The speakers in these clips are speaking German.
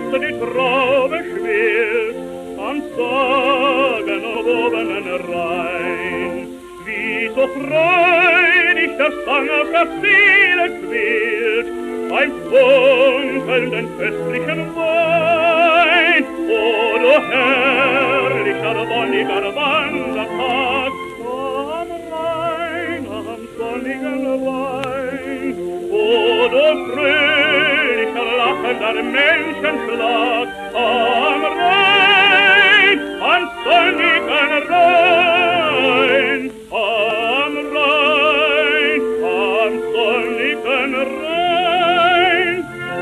die Traube schwillt, am sagenumwobenen Rhein. Wie so freudig der Sang auf der Seele quillt, beim funkelnden köstlichen Wein. O du herrlicher, wonniger Wandertag, am Rhein, am sonnigen Wein. O du fröhlicher, lachender Menschenschlag, am Rhein, am sonnigen Rhein. Am Rhein, am sonnigen Rhein.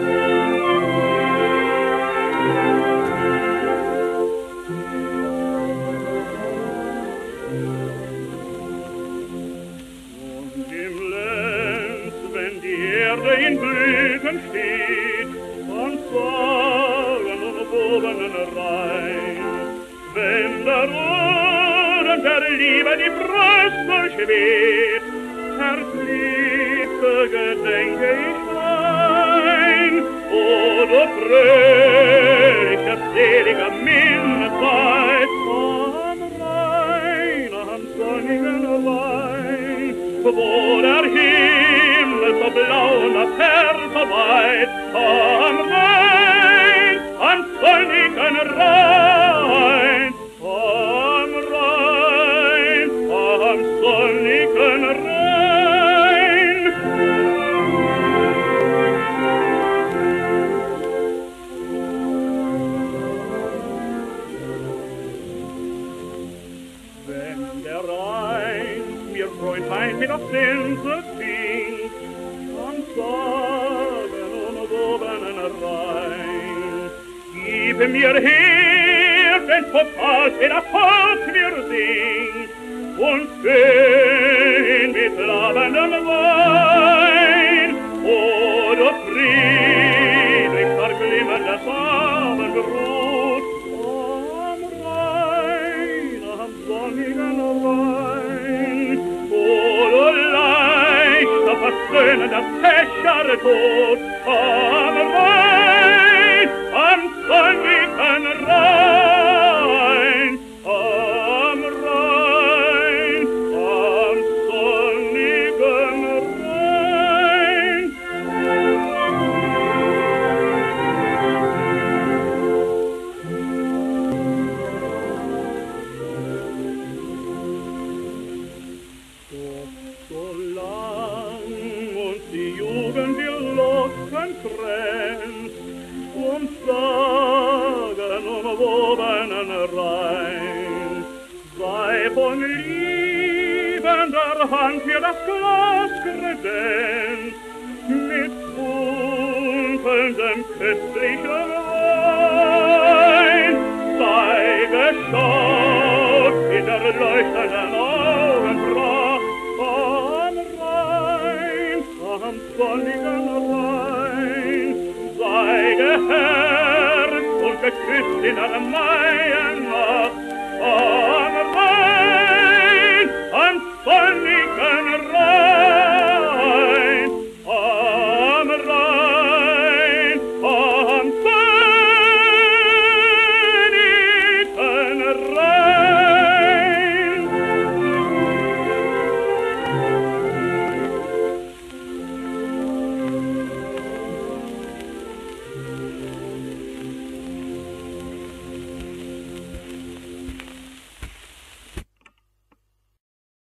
Und im Lenz, wenn die Erde in Blüten steht, am sagenumwobenen Rhein, wenn der Ohren der Liebe die Brust durchweht, Herzliebe gedenke ich ein. O du fröhliche, selige Minnezeit, am Rhein, am sonnigen Wein, wo der Himmel so blau und das Herz so weit, am Rhein, am sonnigen Rhein, am Rhein, am sonnigen Rhein. Wenn der Rhein mir Freundheit mit auf Sense singt, am sagenumwobenen Rhein, gib mir her den Pokal, den er Volk mir singt, und schön mit lavendem Wein. O du friedlichster, glimmender Abendrot, am Rhein, am sonnigen Wein. O du leichter, versöhnender Fächertod, am Rhein, am sonnigen Rhein. Am Rhein, am sonnigen Rhein. So lang uns die Jugend die Locken trennt, sagenumwobenen Rhein, sei von liebender Hand hier das Glas kredenzt, mit funkelndem köstlichen Wein, sei geschaut in der leuchtenden Augenpracht, am Rhein, am sonnigen Rhein, sei geherzt und geküsst in einem Maien